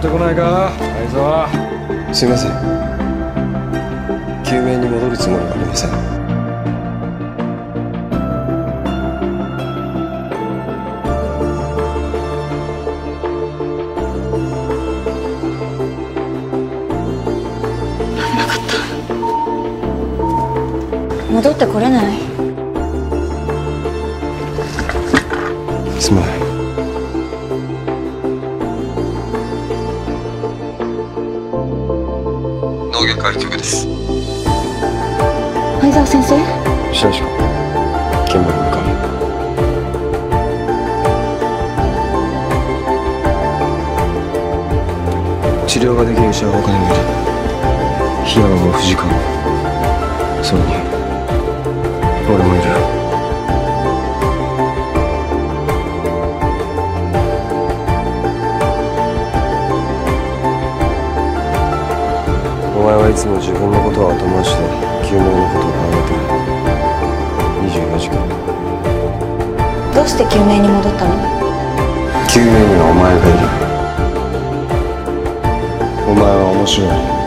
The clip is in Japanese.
ってこないか愛沢。 すいません、救命に戻るつもりはありません。 危なかった。戻ってこれない？ すまない。脳外科医局です。 相沢先生？ 白石君、現場に向かう。治療ができる医者は他にもいる。檜山も藤川も、それに俺もいる。お前はいつも自分のことは後回しで救命のことを考えてる。24時間。 どうして救命に戻ったの？ 救命にはお前がいる。お前は面白い。